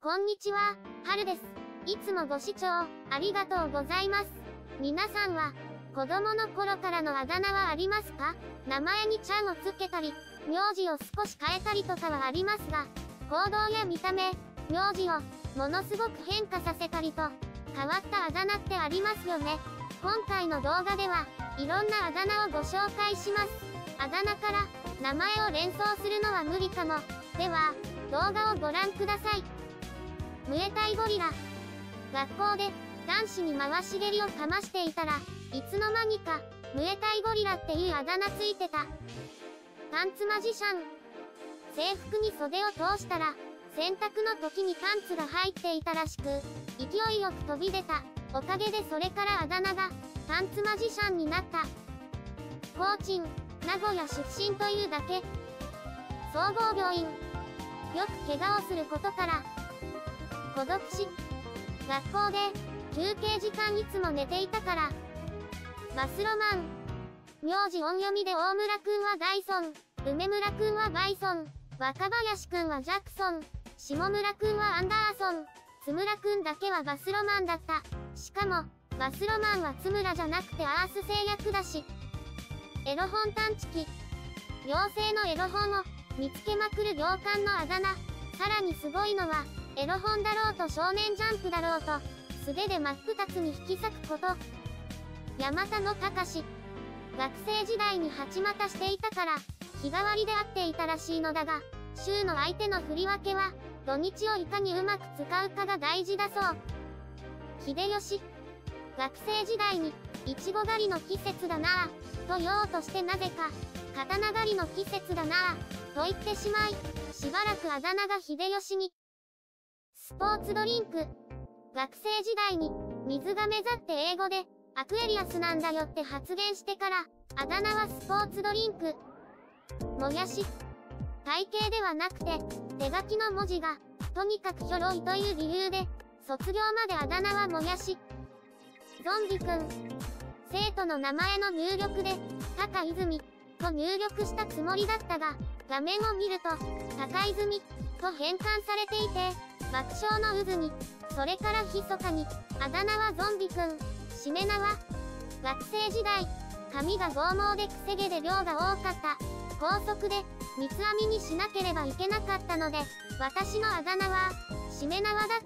こんにちは、はるです。いつもご視聴、ありがとうございます。皆さんは、子供の頃からのあだ名はありますか？名前にちゃんをつけたり、名字を少し変えたりとかはありますが、行動や見た目、名字を、ものすごく変化させたりと、変わったあだ名ってありますよね。今回の動画では、いろんなあだ名をご紹介します。あだ名から、名前を連想するのは無理かも。では、動画をご覧ください。ムエタイゴリラ。学校で、男子に回し蹴りをかましていたら、いつの間にか、ムエタイゴリラっていうあだ名ついてた。パンツマジシャン。制服に袖を通したら、洗濯の時にパンツが入っていたらしく、勢いよく飛び出た。おかげでそれからあだ名が、パンツマジシャンになった。コーチン、名古屋出身というだけ。総合病院。よく怪我をすることから、孤独死。学校で、休憩時間いつも寝ていたから。バスロマン。名字音読みで大村くんはダイソン、梅村くんはバイソン、若林くんはジャクソン、下村くんはアンダーソン、津村くんだけはバスロマンだった。しかも、バスロマンは津村じゃなくてアース製薬だし。エロ本探知機。妖精のエロ本を、見つけまくる行間のあだ名。さらにすごいのは、エロ本だろうと少年ジャンプだろうと、素手で真っ二つに引き裂くこと。山田の隆。学生時代に八股していたから、日替わりで会っていたらしいのだが、週の相手の振り分けは、土日をいかにうまく使うかが大事だそう。秀吉。学生時代に、いちご狩りの季節だなぁ、と言おうとしてなぜか、刀狩りの季節だなぁ、と言ってしまい、しばらくあだ名が秀吉に。スポーツドリンク。学生時代に、水が目ざって英語で、アクエリアスなんだよって発言してから、あだ名はスポーツドリンク。もやし。体型ではなくて、手書きの文字が、とにかくひょろいという理由で、卒業まであだ名はもやし。ゾンビくん。生徒の名前の入力で、高泉、と入力したつもりだったが、画面を見ると、高泉、と変換されていて、爆笑の渦に、それから密かに、あだ名はゾンビくん、しめ縄。学生時代、髪が剛毛でくせ毛で量が多かった。高速で、三つ編みにしなければいけなかったので、私のあだ名は、しめ縄だった。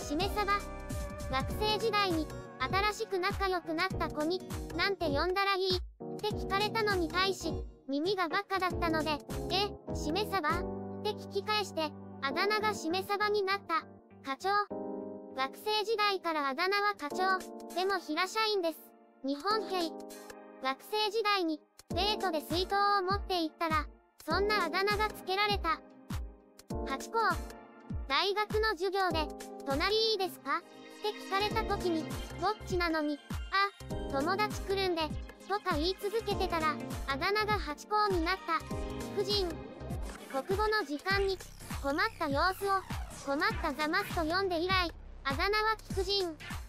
しめさば。学生時代に、新しく仲良くなった子に、なんて呼んだらいいって聞かれたのに対し、耳がバカだったので、しめさばって聞き返して、あだ名がしめさばになった。課長。学生時代からあだ名は課長。でも平社員です。日本兵。学生時代に、デートで水筒を持って行ったら、そんなあだ名がつけられた。八校。大学の授業で、隣いいですかって聞かれた時に、ぼっちなのに、あ、友達来るんで、とか言い続けてたら、あだ名が八校になった。貴婦人。国語の時間に、困った様子を、困ったざますと読んで以来、あだ名は貴婦人。